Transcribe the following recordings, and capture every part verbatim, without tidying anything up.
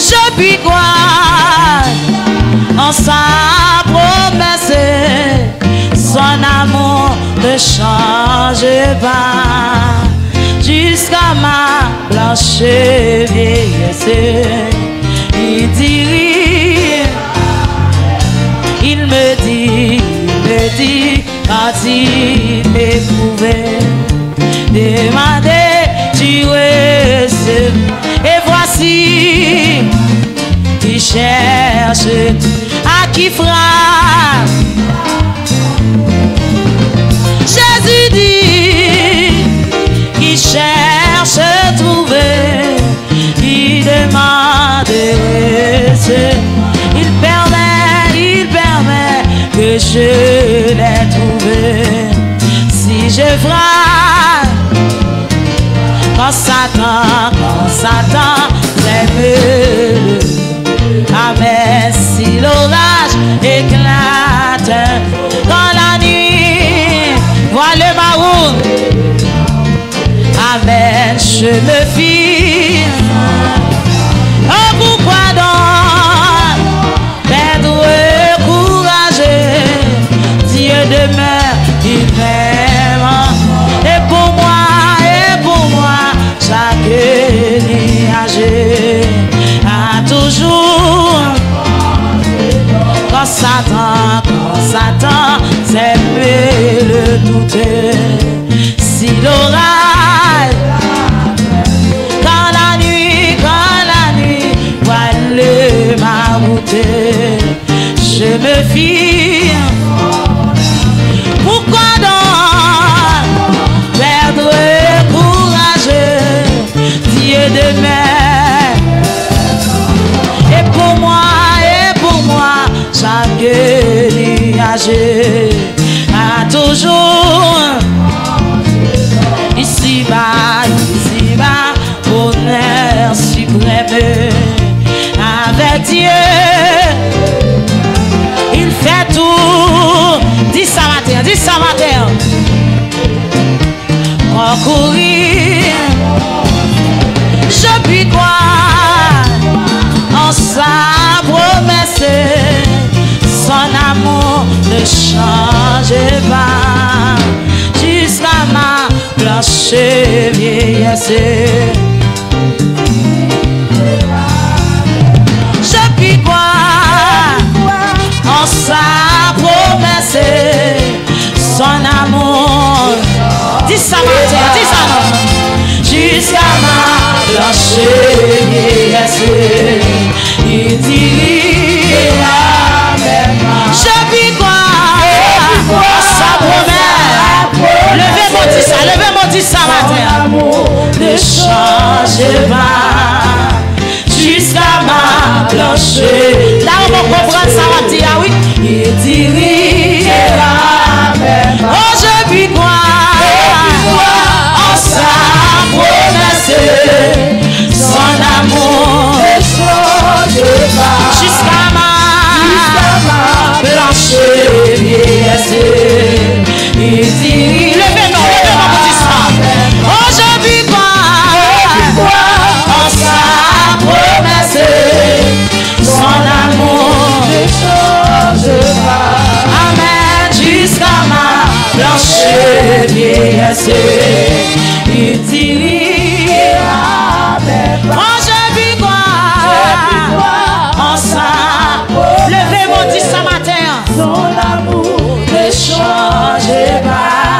Je puis croire en sa promesse, son amour ne change pas jusqu'à ma blanche vieillesse. Il dit, il me dit, il me dit, quand il m'éprouvait, demandez, tu recevais. Et voici, il cherche à qui frappe. Jésus dit, il cherche à trouver, il demande, il permet, il permet que je l'ai trouvé. Si je frappe, quand Satan, quand Satan aime, amen, si l'orage éclate, quand la nuit voit le baroud, amen, je me fie. Oh, pourquoi donc perdre courage? Dieu demeure, il m'aime. Et pour moi, et pour moi, chaque nuage a toujours. Quand Satan, quand Satan s'aime le douter, si l'orage, quand la nuit, quand la nuit voit le marouter, je me fie. Pourquoi donc perdre courage? Dieu demeure. Et pour moi, et pour moi, chaque nuage a toujours. Ici-bas, ici-bas, bonheur suprême. Avec Dieu, il fait tout. Dis ça matin, dis ça matin. Recourir, je puis croire en sa promesse. Son amour ne change pas jusqu'à ma blanche vieillesse. Je puis croire en sa promesse, son amour. Dis ça matin, dis ça non. Jusqu'à ma blanche vieillesse, il dit amen. Je puis croire en sa promesse. Levez mon dit ça, levez mon dit ça matin. Ne change pas jusqu'à ma blanche. Là on va comprendre ça va dire ah oui. Il dit oui, amen. Oh je puis croire en sa promesse, son amour ne change pas jusqu'à ma blanche vieillesse. Il dit levez-nous, levez-nous pour dire ça. Oh je puis croire en sa promesse, son amour ne change pas. Amen, jusqu'à ma blanche vieillesse. Il dit amen. Oh je puis croire en sa. Levez-moi dit ça matin. Son amour ne change pas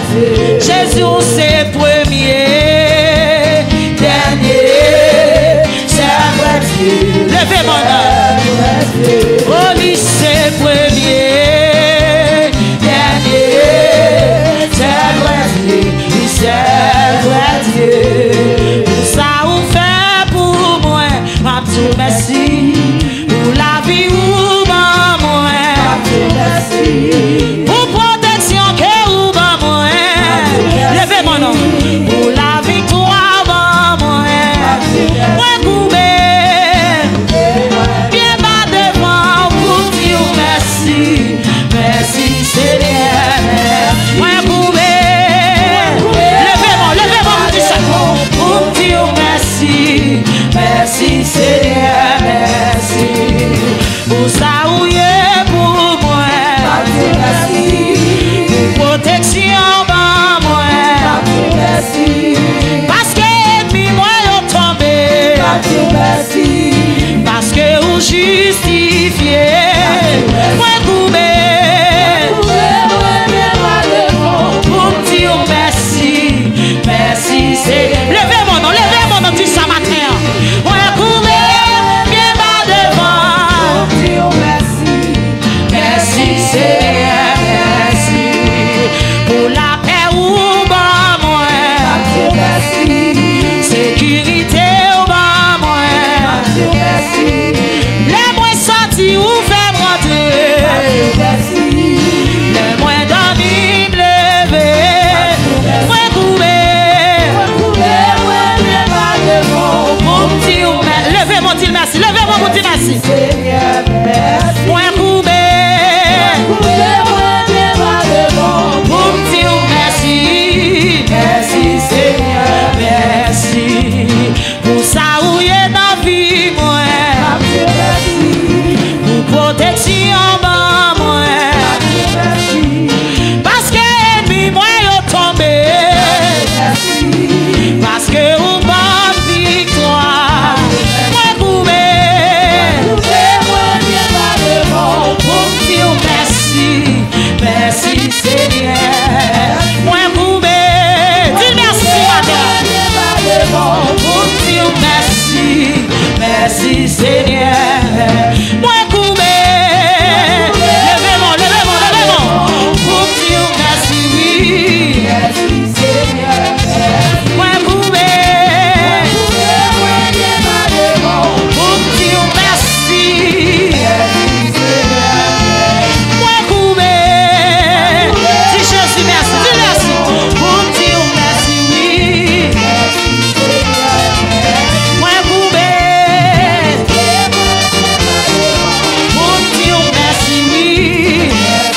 Jésus c'est premier, dernier, c'est vrai Dieu. Levez mon nom. Oh, lui c'est premier, dernier, c'est vrai Dieu. Lui c'est vrai Dieu. Pour ça vous fait pour moi, ma tout merci. Pour la vie ou ma moi, merci. Pour protection que ou ma moi, levez mon nom. Pour la victoire ma moi, moi couvert, bien bas devant pour dire merci, merci Seigneur. Moi couvert, levez mon, levez mon petit sac pour dire merci, merci Seigneur, merci. Pour ça où y est pour moi, pour protection par moi, parce que ennemi moi est tombé, parce que vous justifiez, moi coupé, pour dire merci, merci c'est. Levez mon nom, levez mon nom, dis ça matin. Moi coupé, bien bas devant. Merci Seigneur, merci pour la paix ou bas moi, sécurité ou bas moi, les moins sortis ou fait rentrer, les moins dormis lever, moi couper, mon petit levez mon petit merci, levez mon petit merci, moi couper. Merci, merci Seigneur, merci pour ça où y est dans vie moi, pour protection bah moi, parce que ennemi moi est tombé, parce que vous bonne victoire, moi couvert, pour dire merci, merci Seigneur. Moi couvert, dis merci madame. Pour dire merci, merci Seigneur. Moi couvert, levez-moi, levez-moi, levez-moi. Pour dire merci, oui. Merci Seigneur. Moi couvert, pour dire merci. Moi couvert, dis Jésus merci, dis merci. Pour dire merci, oui. Moi couvert, pour dire merci, oui.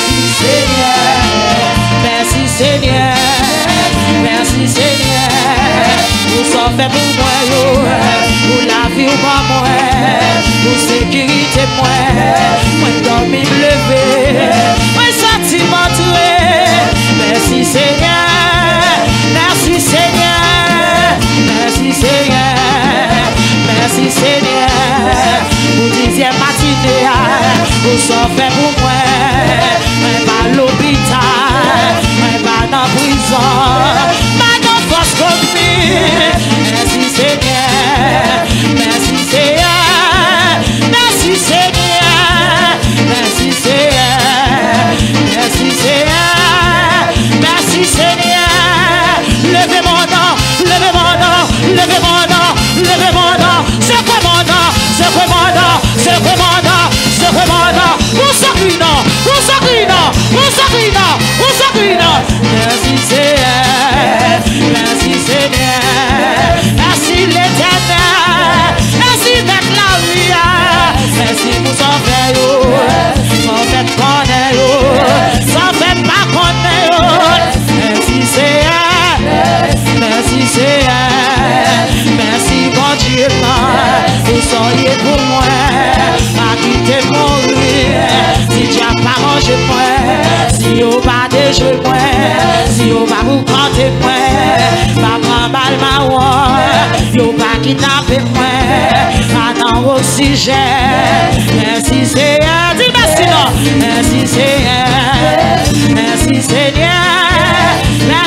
Merci Seigneur, merci Seigneur. Vous s'en fait pour moi, yo. Pour la vie ou pas moi, pour sécurité moi, moi dormir lever, moi sortir m'entourer. Merci Seigneur, merci Seigneur, merci Seigneur, merci Seigneur. Pour dixième matinée, vous s'en fait pour moi, moi pas l'hôpital, moi pas dans prison, pas dans force commune. Merci Seigneur, merci Seigneur, merci Seigneur, merci Seigneur, merci Seigneur, merci Seigneur. Levez mon nom, levez mon nom, levez mon nom, levez mon nom. C'est quoi mon nom, c'est quoi mon nom, c'est quoi mon nom, c'est quoi mon nom. Pour ça qui non, pour ça qui non, pour ça qui non, pour ça qui non. Merci Seigneur, merci Seigneur, merci l'Éternel, merci d'être la vie, merci pour s'en faire yo, s'en fait connaître yo, s'en fait pas connaître yo. Merci Seigneur, merci Seigneur, merci bon Dieu, vous soyez pour moi, pas quitter mourir, si tu as pas mangé moi, si on pas déjeuner moi, si on va vous compter moi, pas prendre balle ma voix, yo pas kidnapper moi, pas dans oxygène. Merci Seigneur, dis merci non, merci Seigneur, merci Seigneur.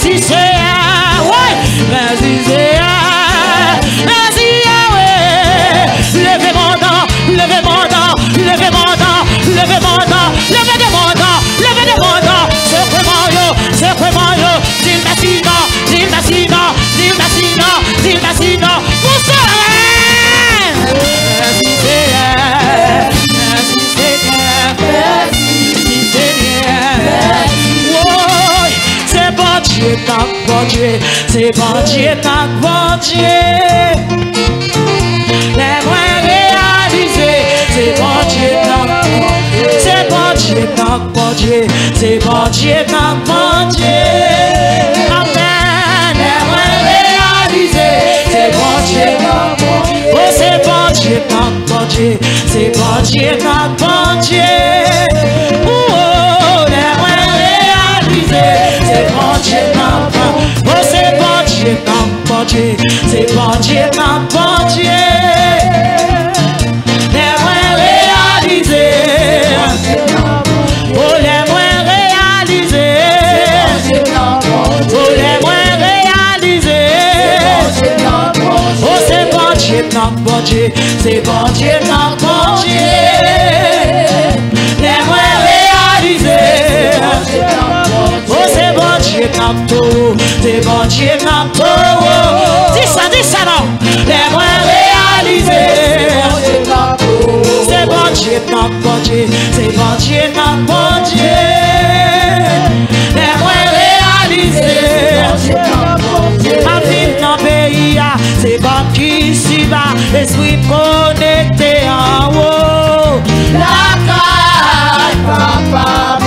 Merci Seigneur, ouais. Merci Seigneur, merci Yahweh. Levez mon nom, levez mon nom, levez mon nom, levez mon nom, levez de mon nom, levez de mon nom. C'est vraiment yo, c'est vraiment yo. Dis merci non, dis merci non, dis merci non, dis merci non. Pour ça, merci Seigneur, merci Seigneur, merci Seigneur. C'est bon Dieu, tant bon Dieu, c'est bon Dieu, tant bon Dieu. Les moyens réalisés, c'est bon Dieu, tant bon Dieu. C'est bon Dieu, tant bon Dieu, c'est bon Dieu, tant bon Dieu. Amen. Les moyens réalisés, c'est bon Dieu, tant bon Dieu. Oh, c'est bon Dieu, tant bon Dieu, c'est bon Dieu, tant bon Dieu. Oh, les moyens réalisés, c'est bon Dieu, tant bon Dieu. Oh, c'est bon Dieu, tant bon Dieu, c'est bon Dieu, tant bon Dieu. Les moyens réalisés, oh, les moyens réalisés, oh, les moyens réalisés. Oh, c'est bon Dieu, tant bon Dieu, c'est bon Dieu, tant bon Dieu. Les moyens réalisés. Oh, c'est bon Dieu, tant tout, c'est bon Dieu, tant tout. Dis ça, dis ça non. Les moyens réalisés. C'est bon Dieu, tant bon Dieu, c'est bon Dieu, tant bon Dieu. Les moyens réalisés. Ma vie dans le pays, c'est comme qui s'y va, l'esprit connecté en haut. La caille, papa,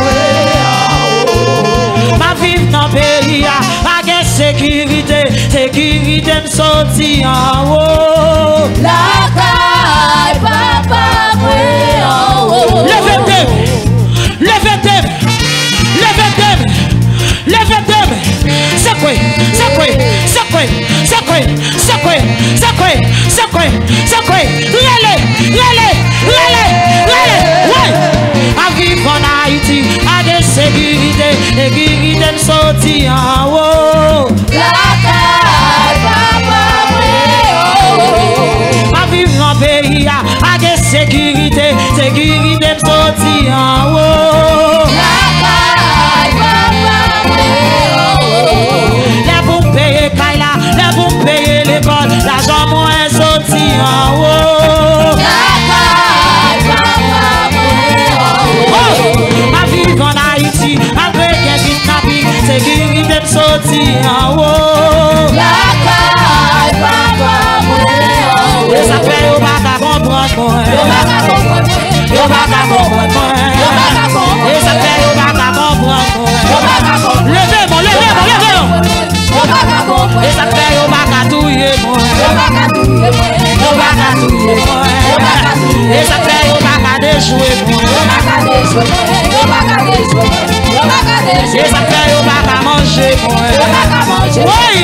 ma vie dans le pays, à la sécurité, sécurité me sorti en haut. La caille, papa, en haut. Levez-vous, levez-vous, levez-vous, levez-vous. C'est quoi, c'est quoi, c'est quoi, c'est quoi, c'est quoi, c'est quoi, c'est quoi, c'est quoi. Relais, relais, relais, relais, ouais. À vivre en Haïti, à des sécurités, sécurité me sorti en haut. La caille, papa, en haut. À vivre en pays, à des sécurités, sécurité me sorti en haut. La caille, papa, en haut. Les pour payer Kaila, les pour payer l'école, l'argent moins sorti en haut. La caille, papa, en haut. À vivre en Haïti, avec un kidnapping, sécurité me sorti en haut. La caille, papa, en haut. Et ça fait au bac à comprendre moi. Au bac à comprendre moi. Au bac à comprendre moi. Et ça fait au bac à comprendre moi. Levez-moi, levez-moi, levez-moi. Et ça fait au bac à touiller moi. Au bac à touiller moi. Et ça fait au bac à déjouer moi. Et ça fait au bac à manger moi. Oui.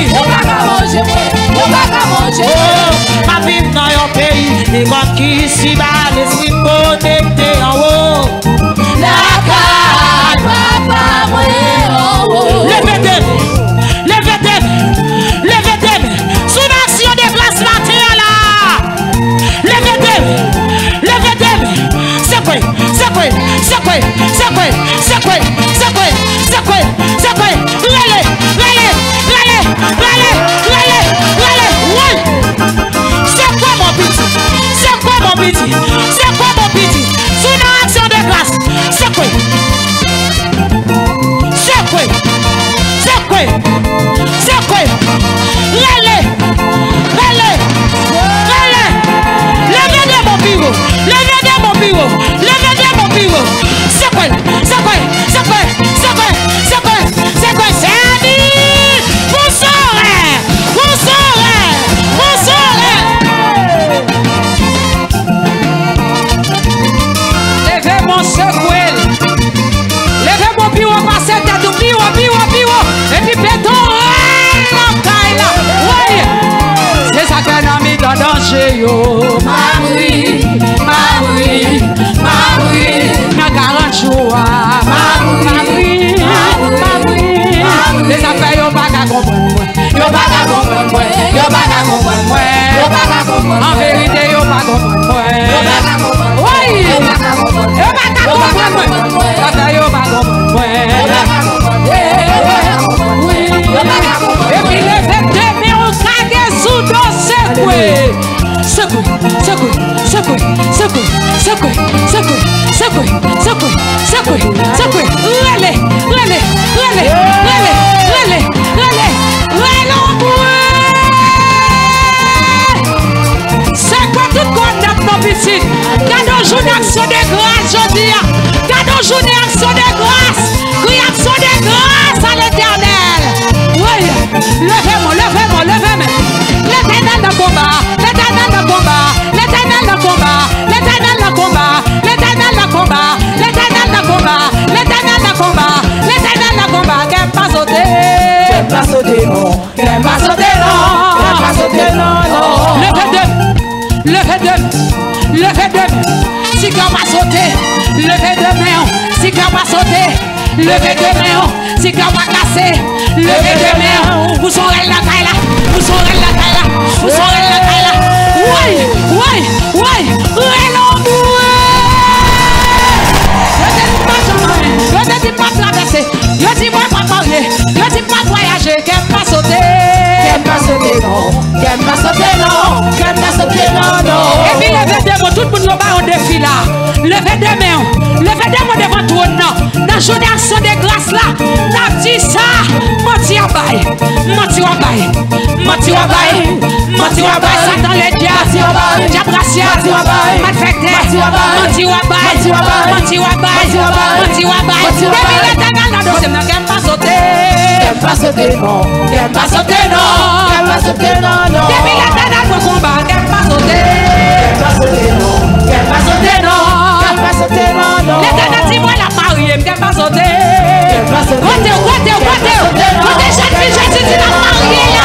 Oh, ma vie dans un pays, et comme qui s'y bat, l'esprit connecté en haut. La caille, papa, en haut. Levez-vous, levez-vous, levez-vous. Sous l'action des places matin là. Levez-vous, levez-vous. C'est quoi, c'est quoi, c'est quoi, c'est quoi, c'est quoi, c'est quoi, c'est quoi, c'est quoi. Relais, relais, relais, relais, relais, relais, oui. C'est quoi mon petit? C'est quoi mon petit? C'est quoi mon petit? Sous l'action des places, c'est quoi? C'est quoi? C'est quoi? C'est quoi? Relais, relais, relais. Levez de mon bureau, levez de mon bureau, levez de mon bureau. C'est quoi? C'est quoi? C'est quoi? C'est quoi? C'est quoi? C'est quoi? C'est Ami! Bonsoir! Bonsoir! Bonsoir! Levez mon secouel. Levez mon bureau, passez tête au bureau, bureau, bureau. Et puis béton, mon caille là. Oui! C'est ça qu'un ami dans danger, yo. Mamoui, mamoui, mamoui. Ma garantie, mamoui, mamoui, mamoui. Les affaires, yo, pas sauter non, qu'elle pas sauter non, qu'elle pas sauter non, non. Levez deux, levez deux, levez deux. Si qu'on va sauter, levez deux mains. Si qu'on va sauter, levez deux mains. Si qu'on va casser, levez deux mains. Vous serez la caille là, vous serez la caille là, vous serez la caille là. Oui, oui, oui, je ne dis pas traverser, je ne dis pas marier, je ne dis pas voyager, qu'elle pas sauter. Qu'elle pas sauter non, qu'elle pas sauter non, qu'elle pas sauter non, non. Et puis levez deux mains, tout le monde va au défi là. Levez deux mains, levez deux mains devant tout le monde. Dans la journée action de grâce là, n'a dit ça, menti à bail, menti à bail, menti à bail, menti à bail, Satan le diable, diable racial, malfecté, menti à bail, menti à bail, menti à bail, menti à bail. Depuis l'éternel dans le dossier, qu'elle pas sauter. Qu'elle pas sauter non, qu'elle pas sauter non, qu'elle pas sauter non, non. Depuis l'éternel pour combat, qu'elle pas sauter. Qu'elle pas sauter non, qu'elle pas sauter non, qu'elle pas sauter non, non. L'éternel dit moi la mariée, qu'elle pas sauter. Qu'elle pas sauter. Côté, côté, côté, côté, jeune fille, jeune fille, la mariée là.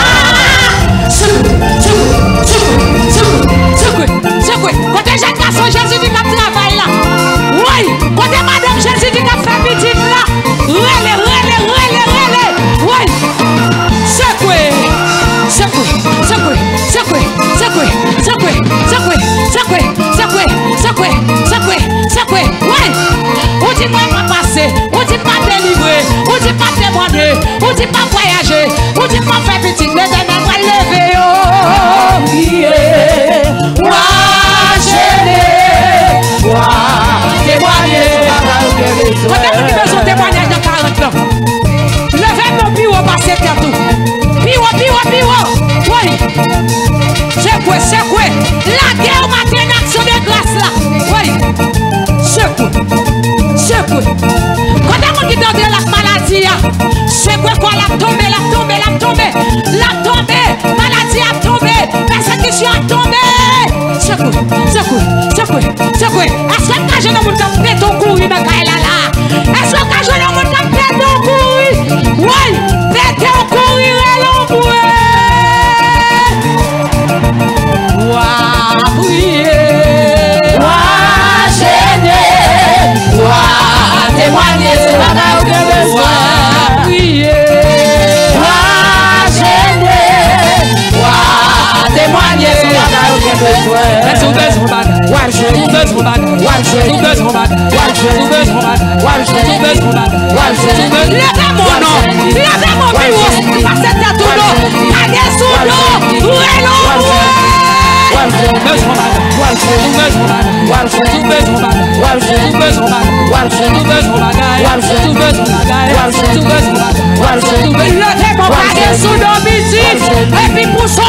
Côté jeune garçon, Jésus dit qu'il travaille là. Oui, côté madame, Jésus dit qu'il fait petite là. Relais, relais, relais, relais. Oui. Secoué, secoué, secoué, secoué, secoué, secoué, secoué, secoué, secoué, secoué, secoué, secoué. Oui. On dit pas pas passer, on dit pas délivrer, on dit pas témoigner, on dit pas voyager, on dit pas faire petite, mais on va lever. Oh, yeah. Témoigner. Quand on a besoin de témoignage de quarante ans, levez mon bureau, passez tout. Bureau, bureau, bureau. Oui. C'est quoi, c'est quoi? La guerre m'a fait une action de grâce là. Oui. C'est quoi? C'est quoi? Quand on dit dans la maladie, c'est quoi quoi la tombée, la tombée, la tombée, la tombée, maladie a tombé, persécution a tombé. C'est quoi? C'est quoi? C'est quoi? C'est quoi? Est-ce que quand je ne me fais ton courir, ma caille là là? Est-ce que quand je ne me fais ton courir? Oui, fais ton courir à l'ombre. Waouh, prier. Waouh, gêner. Waouh, témoigner, c'est pas là où je besoin. Waouh, prier. Waouh, gêner. Waouh, témoigner, c'est pas là où je besoin. Tout besoin bad, Waouh, tout gêner. besoin bad, Waouh, tout gêner. besoin bad, tout besoin bad, Waouh, tout gêner. besoin bad, Waouh, gêner. levez mon nom, levez mon bureau, passez ta tout l'eau, regardez sous l'eau, relou. Waouh, gêner. Besoin bad, Waouh, tout gêner. besoin bad, Waouh, tout gêner. besoin bad, Waouh, tout gêner. besoin bad, Waouh, tout gêner. besoin bagaille, Waouh, gêner. tout besoin bagaille, Waouh, tout gêner. besoin bagaille, Waouh, gêner. tout besoin. Levez mon bagage sous nos musiques, et puis pour son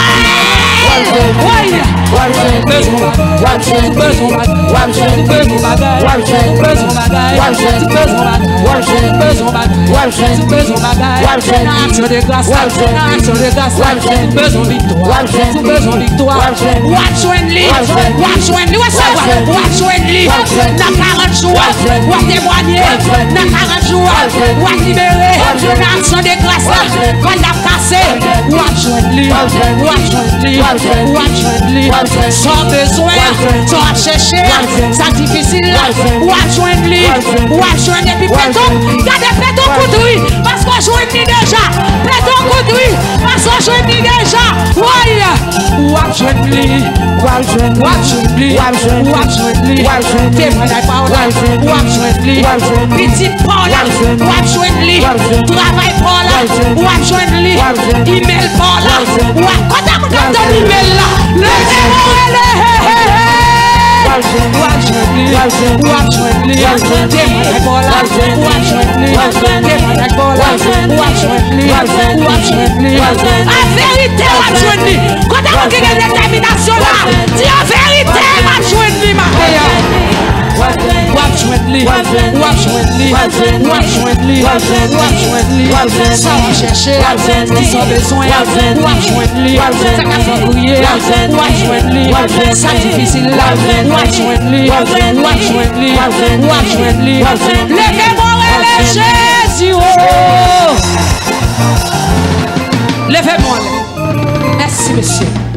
oui. Waouh, gêner. Besoin bad, Waouh, tout gêner. besoin bad, Waouh, tout gêner. besoin bagaille, Waouh, gêner. tout besoin bagaille, Waouh, gêner. tout besoin bad, Waouh, gêner. tout besoin bagaille, Waouh, gêner. tout besoin bagaille, Waouh, gêner. dans action de grâce, Waouh, gêner. dans action de grâce, Waouh, gêner. tout besoin victoire, Waouh, gêner. tout besoin victoire, Waouh, gêner. watch when lead, Waouh, gêner. watch when lead, watch Waouh, gêner. watch when lead, Waouh, gêner. dans quarante jours, Waouh, gêner. watch témoigner, Waouh, gêner. dans quarante jours, Waouh, gêner. watch libérer, Waouh, gêner. dans action de grâce, Waouh, gêner. quand la cassé, watch when lead, Waouh, gêner. watch when lead, Waouh, gêner. watch when lead, Waouh, gêner. sans besoin, Waouh, gêner. sans chercher, Waouh, gêner. ça difficile là, Waouh, gêner. watch when lead, Waouh, gêner. watch when et puis Waouh, péton, gêner. gardez péton Waouh, coudouille, parce qu'on joue une déjà, péton coudouille, parce qu'on joue une déjà, ouais, watch when lead, Waouh, gêner. watch when lead, Waouh, gêner. watch when lead, Waouh, gêner. témoignage par là, Waouh, gêner. watch when lead, Waouh, gêner. petite par là, Waouh, gêner. watch when lead, Waouh, gêner. travail par là, Waouh, gêner. watch when lead, Waouh, gêner. email par là, Waouh, gêner. ouais, quand on Waouh, donne gêner. l'email là, le zéro et le Waouh, gêner. watch when lead, Waouh, gêner. watch when lead, Waouh, gêner. témoignage par là, Waouh, gêner. watch when lead, Waouh, gêner. témoignage par là, Waouh, gêner. watch when lead, Waouh, gêner. watch when lead, Waouh, gêner. en vérité, watch when lead, quand on a une détermination là, dis en vérité, watch when lead, ma frère. Watch when lead, watch when lead, watch when lead, watch when lead, ça va chercher, qui sont besoin, watch when lead, ça va faire courir, watch when lead, ça difficile là, watch when lead, watch when lead, watch when lead, levez-moi et les Jésus, oh. Merci, monsieur.